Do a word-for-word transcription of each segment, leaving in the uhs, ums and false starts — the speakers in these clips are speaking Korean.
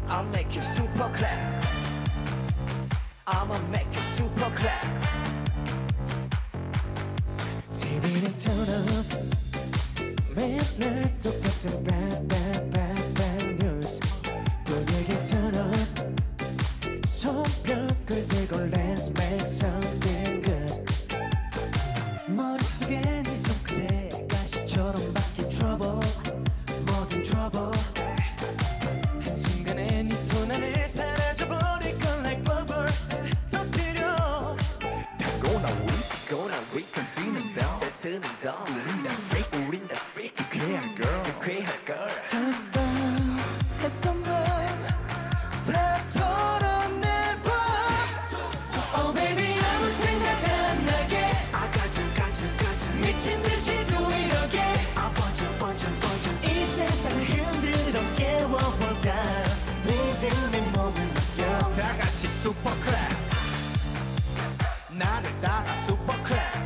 I'll make you super clap. I'ma make you super clap. 티비는 turn up. 맨날 똑같은 bad bad bad bad news. 분위기 turn up. 손뼉을 들고 let's make something good. 머릿속에 네 손끝에 가시처럼 바뀐 trouble. 모든 trouble. 한순간에 네 손 안에 사라져버릴 건 like bubble. 터뜨려. 달고나 위 고나 위 센스는 더 센스는 더 우린 다 freak 우린 다 freak 유쾌한 girl 유쾌한 girl 한밤 했던 밤다 털어내봐. Oh baby 아무 생각 안 나게 아가즘 가즘 가즘 미친 듯이 또 이러게 아 번져 번져 번져 이 세상을 흔들어 깨워볼까. 리듬에 몸을 맡겨 다 같이 super clap 나를 따라 super clap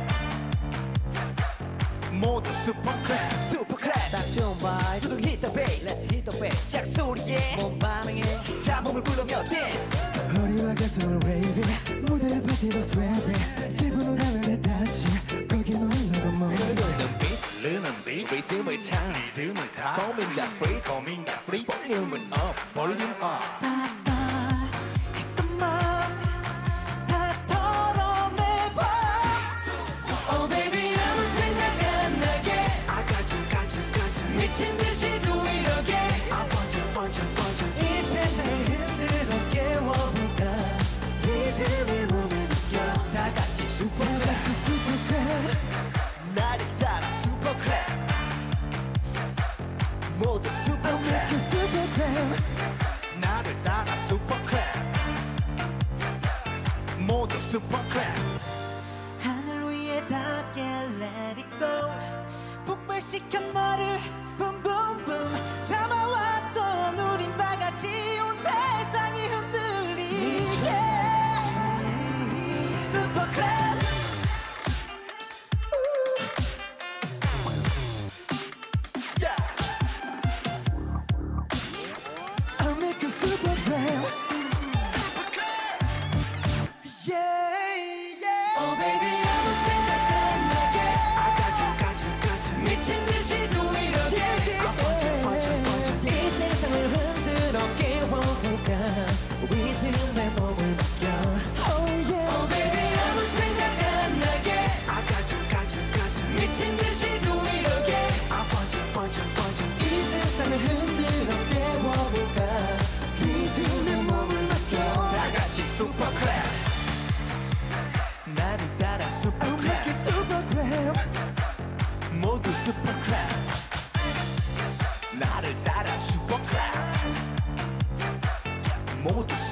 모두 super clap super clap 딱 좋은 vibe 두둥 hit the bass Let's hit the bass 짝소리에 몸 반응해 다 몸을 굴러며 dance 허리와 가슴을 waving 무대를 파티로 sweating 기분은 하늘에 닿지 거기 놀라고 뭐해 흐르는 빛 흐르는 빛 리듬을 찬 리듬을 타 고민 다 freeze 고민 다 freeze 볼륨은 up 볼륨 up 했던 맘다 털어내봐. Oh baby 아무 생각 안 나게 아가즘 가즘 가즘 미친 듯이 또 이러게 아 번져 번져 번져 이 세상을 흔들어 깨워볼까. 리듬에 몸을 느껴 다 같이 super 다 clap 같이 super clap. 나를 따라 super clap 모두 super I'll make clap you super clap. 나를 따라 super clap 모두 super clap 하늘 위에 닿게 let it go. 폭발시켜 너를 boom boom boom. 참아왔던 우린 다 같이 온 세상이 흔들리게 super clap. yeah. I'll make you super clap. Yeah, yeah. Oh baby 아무 생각 안 나게 아가즘 가즘 가즘 미친 듯이 또 이러게 아 번져 번져 번져 이 세상을 흔들어 깨워볼까. 리듬에 몸을 맡겨 Oh yeah. Oh baby 아무 생각 안 나게 아가즘 가즘 가즘 미친 듯이 또 이러게 아 번져 번져 번져 이 세상을 흔들어 깨워볼까. 리듬에 몸을 맡겨 다 같이 super clap 나를 따라 super I'll make clap you super clap. 모두 super clap 나를 따라 super clap 모두